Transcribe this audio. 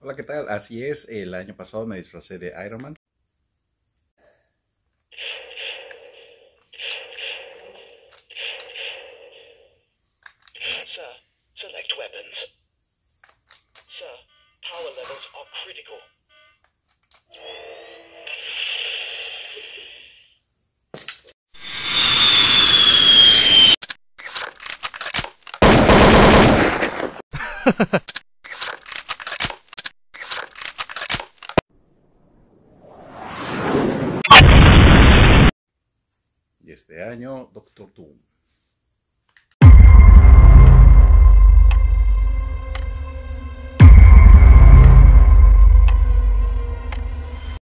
Hola, ¿qué tal? Así es, el año pasado me disfracé de Iron Man. Sir, select weapons. Sir, power levels are critical. Y este año, Doctor Doom.